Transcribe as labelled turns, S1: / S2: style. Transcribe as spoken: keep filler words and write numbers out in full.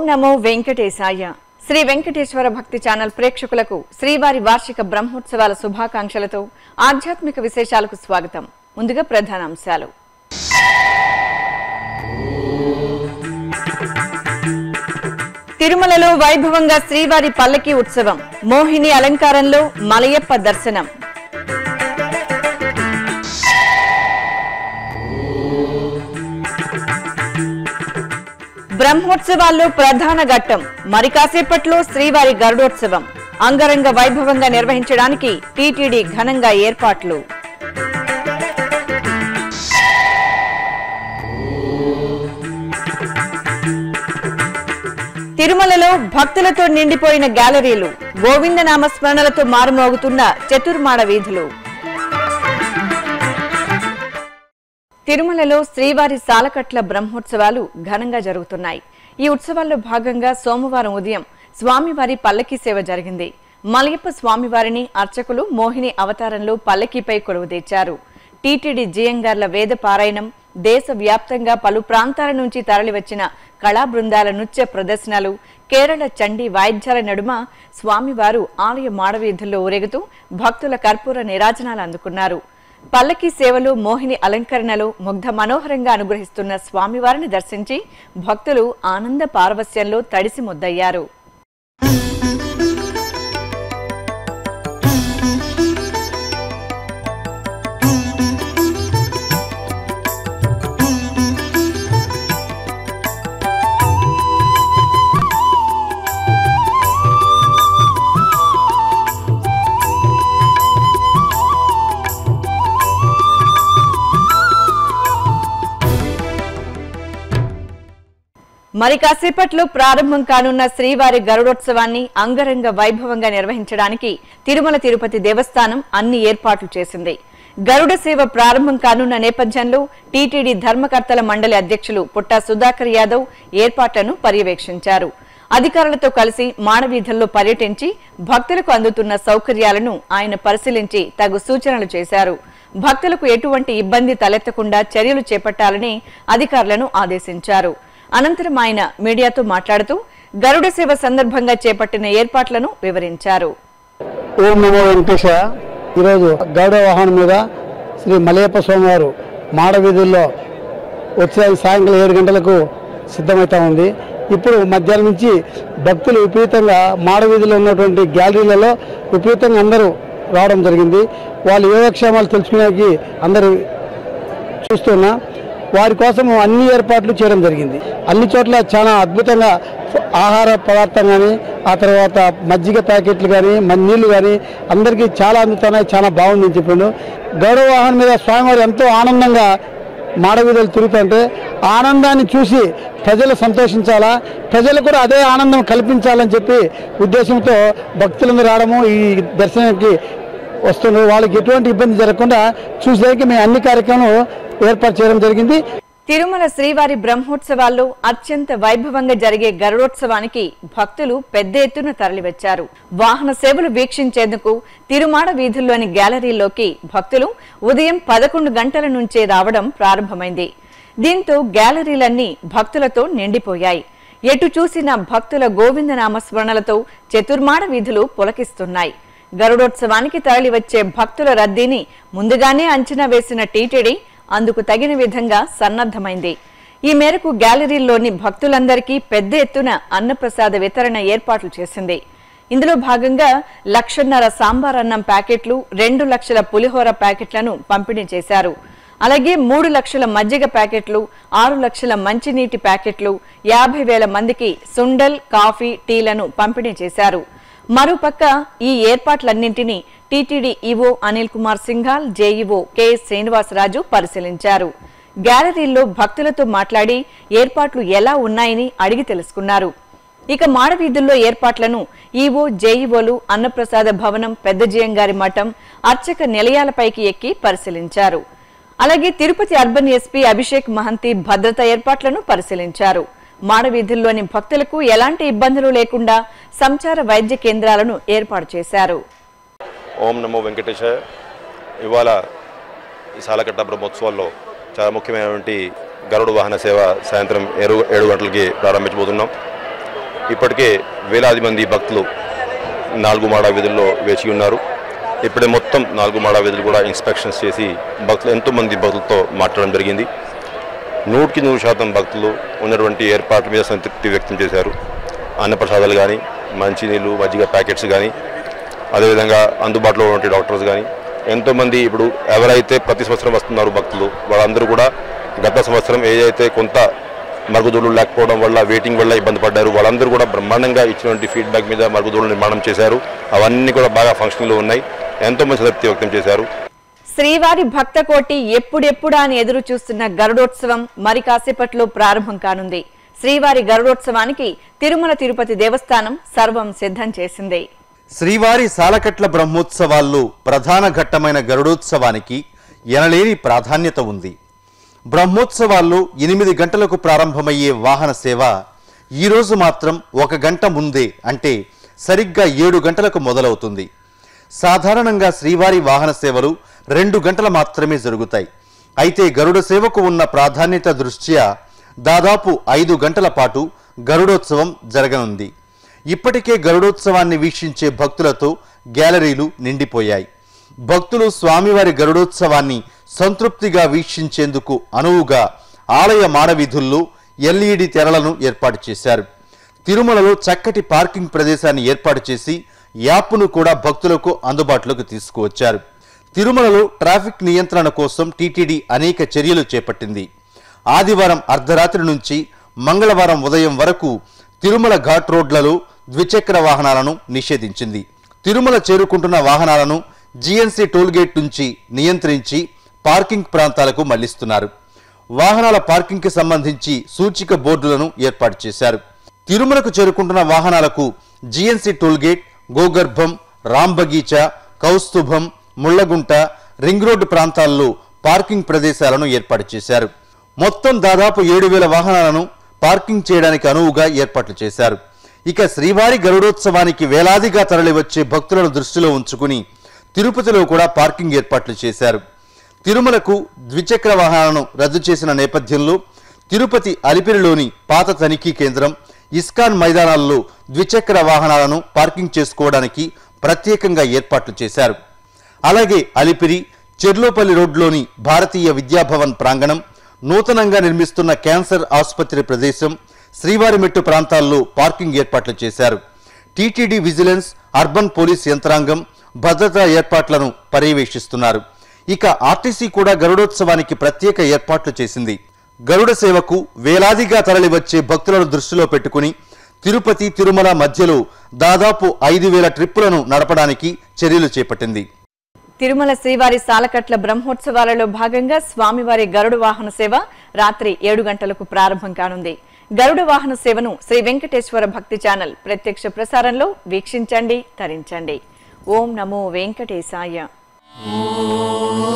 S1: నమో వెంకటేశాయ. శ్రీ వెంకటేశ్వర భక్తి ఛానల్ ప్రేక్షకులకు శ్రీవారి వార్షిక బ్రహ్మోత్సవాల శుభాకాంక్షలతో ఆధ్యాత్మిక విశేషాలకు స్వాగతం. ముందుగా ప్రధాన అంశాలు. తిరుమలలో వైభవంగా శ్రీవారి పల్లకి ఉత్సవం, మోహిని అలంకారంలో మలయప్ప దర్శనం. బ్రహ్మోత్సవాల్లో ప్రధాన ఘట్టం మరి కాసేపట్లో శ్రీవారి గరుడోత్సవం అంగరంగ వైభవంగా నిర్వహించడానికి టీటీడీ ఘనంగా ఏర్పాట్లు. తిరుమలలో భక్తులతో నిండిపోయిన గ్యాలరీలు, గోవిందనామ స్మరణలతో మారుమోగుతున్న చతుర్మాడ వీధులు. తిరుమలలో శ్రీవారి సాలకట్ల బ్రహ్మోత్సవాలు ఘనంగా జరుగుతున్నాయి. ఈ ఉత్సవాల్లో భాగంగా సోమవారం ఉదయం స్వామివారి పల్లకీ సేవ జరిగింది. మలయప్ప స్వామివారిని అర్చకులు మోహిని అవతారంలో పల్లకీపై కొలువుదీర్చారు. టీటీడీ జియంగార్ల వేద పారాయణం, దేశ వ్యాప్తంగా పలు ప్రాంతాల నుంచి తరలివచ్చిన కళా బృందాల నృత్య ప్రదర్శనలు, కేరళ చండీ వాయిద్యాల నడుమ స్వామివారు ఆలయ మాడవీధుల్లో ఊరేగుతూ భక్తుల కర్పూర నీరాజనాలు అందుకున్నారు. పల్లకీ సేవలో మోహిని అలంకరణలో ముగ్ధ మనోహరంగా అనుగ్రహిస్తున్న స్వామివారిని దర్శించి భక్తులు ఆనంద పారవస్యంలో తడిసి ముద్దయ్యారు. మరి కాసేపట్లో ప్రారంభం కానున్న శ్రీవారి గరుడోత్సవాన్ని అంగరంగ వైభవంగా నిర్వహించడానికి తిరుమల తిరుపతి దేవస్థానం అన్ని ఏర్పాట్లు చేసింది. గరుడ సేవ ప్రారంభం కానున్న నేపథ్యంలో టీటీడీ ధర్మకర్తల మండలి అధ్యక్షులు పుట్టా సుధాకర్ యాదవ్ ఏర్పాట్లను పర్యవేక్షించారు. అధికారులతో కలిసి మాడవీధుల్లో పర్యటించి భక్తులకు అందుతున్న సౌకర్యాలను ఆయన పరిశీలించి తగు సూచనలు చేశారు. భక్తులకు ఎటువంటి ఇబ్బంది తలెత్తకుండా చర్యలు చేపట్టాలని అధికారులను ఆదేశించారు. అనంతరం ఆయన మీడియాతో మాట్లాడుతూ గరుడ సేవ సందర్భంగా చేపట్టిన ఏర్పాట్లను వివరించారు.
S2: ఓం నమో వెంకటేశాయ. ఈరోజు గరుడ వాహనం మీద శ్రీ మలయప్ప స్వామివారు మాడవీధుల్లో వచ్చే సాయంకాలం ఏడు గంటలకు సిద్ధమవుతా ఉంది. ఇప్పుడు మధ్యాహ్నం నుంచి భక్తులు విపరీతంగా మాడవీధుల్లో ఉన్నటువంటి గ్యాలరీలలో విపరీతంగా అందరూ రావడం జరిగింది. వాళ్ళ యోగక్షేమాలు తెలుసుకునేకి అందరూ చూస్తున్నా వారి కోసం అన్ని ఏర్పాట్లు చేయడం జరిగింది. అన్ని చోట్ల చాలా అద్భుతంగా ఆహార పదార్థం కానీ, ఆ తర్వాత మజ్జిగ ప్యాకెట్లు కానీ, నీళ్లు కానీ అందరికీ చాలా అందుతున్నాయి. చాలా బాగుందని చెప్పిండు. గరుడ వాహనం మీద స్వామివారు ఎంతో ఆనందంగా మాడవీధులు తిరుగుతుంటే ఆనందాన్ని చూసి ప్రజలు సంతోషించాలా, ప్రజలు కూడా అదే ఆనందం కల్పించాలని చెప్పి ఉద్దేశంతో భక్తులందరూ రావడము, ఈ దర్శనానికి వస్తున్నారు. వాళ్ళకి ఎటువంటి ఇబ్బంది జరగకుండా చూసేకి మేము అన్ని కార్యక్రమాలు ఏర్పాటు చేయడం జరిగింది.
S1: తిరుమల శ్రీవారి బ్రహ్మోత్సవాల్లో అత్యంత వైభవంగా జరిగే గరుడోత్సవానికి భక్తులు పెద్ద ఎత్తున తరలివచ్చారు. వాహన సేవలు వీక్షించేందుకు తిరుమాడ వీధుల్లోని గ్యాలరీలోకి భక్తులు ఉదయం పదకొండు గంటల నుంచే రావడం ప్రారంభమైంది. దీంతో గ్యాలరీలన్నీ భక్తులతో నిండిపోయాయి. ఎటు చూసిన భక్తుల గోవిందనామ స్మరణలతో చతుర్మాడ వీధులు పులకిస్తున్నాయి. గరుడోత్సవానికి తరలివచ్చే భక్తుల రద్దీని ముందుగానే అంచనా వేసిన టీటీడీ అందుకు తగిన విధంగా సన్నద్ధమైంది. ఈ మేరకు గ్యాలరీల్లోని భక్తులందరికీ పెద్ద ఎత్తున అన్నప్రసాద వితరణ ఏర్పాట్లు చేసింది. ఇందులో భాగంగా లక్షన్నర సాంబార్ అన్నం ప్యాకెట్లు, రెండు లక్షల పులిహోర ప్యాకెట్లను పంపిణీ చేశారు. అలాగే మూడు లక్షల మజ్జిగ ప్యాకెట్లు, ఆరు లక్షల మంచినీటి ప్యాకెట్లు, యాభై వేల మందికి సుండల్, కాఫీ, టీలను పంపిణీ చేశారు. మరోపక్క ఈ ఏర్పాట్లన్నింటినీ TTD EO Anil Kumar Singhal, JEO KS Srinivasaraju పరిశీలించారు. గ్యాలరీల్లో భక్తులతో మాట్లాడి ఏర్పాట్లు ఎలా ఉన్నాయని అడిగి తెలుసుకున్నారు. ఇక మాడవీధుల్లో ఏర్పాట్లను ఈవో, జేఈఓలు అన్నప్రసాద భవనం, పెద్ద జియంగారి మఠం, అర్చక నిలయాలపైకి ఎక్కి పరిశీలించారు. అలాగే తిరుపతి అర్బన్ ఎస్పీ అభిషేక్ మహంతి భద్రతా ఏర్పాట్లను పరిశీలించారు. మాడవీధుల్లోని భక్తులకు ఎలాంటి ఇబ్బందులు లేకుండా సంచార వైద్య కేంద్రాలను ఏర్పాటు చేశారు.
S3: ఓం నమో వెంకటేశాయ. ఇవాళ ఈ సాలకట్ల బ్రహ్మోత్సవాల్లో చాలా ముఖ్యమైనటువంటి గరుడ వాహన సేవ సాయంత్రం ఏడు ఏడు గంటలకి ప్రారంభించబోతున్నాం. ఇప్పటికే వేలాది మంది భక్తులు నాలుగు మాడ వీధుల్లో వేచి ఉన్నారు. ఇప్పుడే మొత్తం నాలుగు మాడ వీధులు కూడా ఇన్స్పెక్షన్స్ చేసి భక్తులు ఎంతోమంది భక్తులతో మాట్లాడడం జరిగింది. నూటికి నూరు శాతం భక్తులు ఉన్నటువంటి ఏర్పాట్ల మీద సంతృప్తి వ్యక్తం చేశారు. అన్నప్రసాదాలు కానీ, మంచినీళ్ళు, మజ్జిగ ప్యాకెట్స్ కానీ, అదేవిధంగా అందుబాటులో ఉన్నటువంటి డాక్టర్స్ కానీ ఎంతోమంది ఇప్పుడు ఎవరైతే ప్రతి సంవత్సరం వస్తున్నారు భక్తులు వాళ్ళందరూ కూడా గత సంవత్సరం ఏదైతే కొంత మరుగుదొడ్లు లేకపోవడం వల్ల వెయిటింగ్ వల్ల ఇబ్బంది పడ్డారు వాళ్ళందరూ కూడా బ్రహ్మాండంగా ఇచ్చినటువంటి ఫీడ్బ్యాక్ మీద మరుగుదొడ్లు నిర్మాణం చేశారు. అవన్నీ కూడా బాగా ఫంక్షన్లో ఉన్నాయి. ఎంతోమంది సంతృప్తి వ్యక్తం చేశారు.
S1: శ్రీవారి భక్త కోటి ఎప్పుడెప్పుడా అని ఎదురు చూస్తున్న గరుడోత్సవం మరి కాసేపట్లో ప్రారంభం కానుంది. శ్రీవారి గరుడోత్సవానికి తిరుమల తిరుపతి దేవస్థానం సర్వం సిద్ధం చేసింది.
S4: శ్రీవారి సాలకట్ల బ్రహ్మోత్సవాల్లో ప్రధాన ఘట్టమైన గరుడోత్సవానికి ఎనలేని ప్రాధాన్యత ఉంది. బ్రహ్మోత్సవాల్లో ఎనిమిది గంటలకు ప్రారంభమయ్యే వాహన సేవ ఈరోజు మాత్రం ఒక గంట ముందే అంటే సరిగ్గా ఏడు గంటలకు మొదలవుతుంది. సాధారణంగా శ్రీవారి వాహన సేవలు రెండు గంటలు మాత్రమే జరుగుతాయి. అయితే గరుడ సేవకు ఉన్న ప్రాధాన్యత దృష్ట్యా దాదాపు ఐదు గంటల పాటు గరుడోత్సవం జరగనుంది. ఇప్పటికే గరుడోత్సవాన్ని వీక్షించే భక్తులతో గ్యాలరీలు నిండిపోయాయి. భక్తులు స్వామివారి గరుడోత్సవాన్ని సంతృప్తిగా వీక్షించేందుకు అనువుగా ఆలయ మాడవీధుల్లో ఎల్ఈడి తెరలను ఏర్పాటు చేశారు. తిరుమలలో చక్కటి పార్కింగ్ ప్రదేశాన్ని ఏర్పాటు చేసి యాప్ను కూడా భక్తులకు అందుబాటులోకి తీసుకువచ్చారు. తిరుమలలో ట్రాఫిక్ నియంత్రణ కోసం టీటీడీ అనేక చర్యలు చేపట్టింది. ఆదివారం అర్ధరాత్రి నుంచి మంగళవారం ఉదయం వరకు తిరుమల ఘాట్ రోడ్లలో ద్విచక్ర వాహనాలను నిషేధించింది. తిరుమల చేరుకుంటున్న వాహనాలను జీఎన్సీ టోల్గేట్ నుంచి నియంత్రించి పార్కింగ్ ప్రాంతాలకు మళ్లిస్తున్నారు. వాహనాల పార్కింగ్కి సంబంధించి సూచిక బోర్డులను ఏర్పాటు చేశారు. తిరుమలకు చేరుకుంటున్న వాహనాలకు GNC tollgate, Gogarbham, Rambagicha, Kaustubham, Mullagunta, ring road ప్రాంతాల్లో పార్కింగ్ ప్రదేశాలను ఏర్పాటు చేశారు. మొత్తం దాదాపు ఏడు వేల వాహనాలను పార్కింగ్ చేయడానికి అనువుగా ఏర్పాట్లు చేశారు. ఇక శ్రీవారి గరుడోత్సవానికి వేలాదిగా తరలివచ్చే భక్తులను దృష్టిలో ఉంచుకుని తిరుపతిలో కూడా పార్కింగ్ ఏర్పాట్లు చేశారు. తిరుమలకు ద్విచక్ర వాహనాలను రద్దు చేసిన నేపథ్యంలో తిరుపతి అలిపిరిలోని పాత తనిఖీ కేంద్రం, ఇస్కాన్ మైదానాల్లో ద్విచక్ర వాహనాలను పార్కింగ్ చేసుకోవడానికి ప్రత్యేకంగా ఏర్పాట్లు చేశారు. అలాగే అలిపిరి, చెర్లోపల్లి రోడ్లోని భారతీయ విద్యాభవన్ ప్రాంగణం, నూతనంగా నిర్మిస్తున్న క్యాన్సర్ ఆసుపత్రి ప్రదేశం, శ్రీవారిమెట్టు ప్రాంతాల్లో పార్కింగ్ ఏర్పాట్లు చేశారు. టీటీడీ విజిలెన్స్, అర్బన్ పోలీస్ యంత్రాంగం భద్రతా ఏర్పాట్లను పర్యవేక్షిస్తున్నారు. ఇక ఆర్టీసీ కూడా గరుడోత్సవానికి ప్రత్యేక ఏర్పాట్లు చేసింది. గరుడ సేవకు వేలాదిగా తరలివచ్చే భక్తులను దృష్టిలో పెట్టుకుని తిరుపతి, తిరుమల మధ్యలో దాదాపు ఐదు వేల ట్రిప్పులను నడపడానికి చర్యలు చేపట్టింది.
S1: తిరుమల శ్రీవారి సాలకట్ల బ్రహ్మోత్సవాలలో భాగంగా స్వామివారి గరుడ వాహన సేవ రాత్రి ఏడు గంటలకు ప్రారంభం కానుంది. గరుడ వాహన సేవను శ్రీ వెంకటేశ్వర భక్తి ఛానల్ ప్రత్యక్ష ప్రసారంలో వీక్షించండి, తరించండి. ఓం నమో వెంకటేశాయ.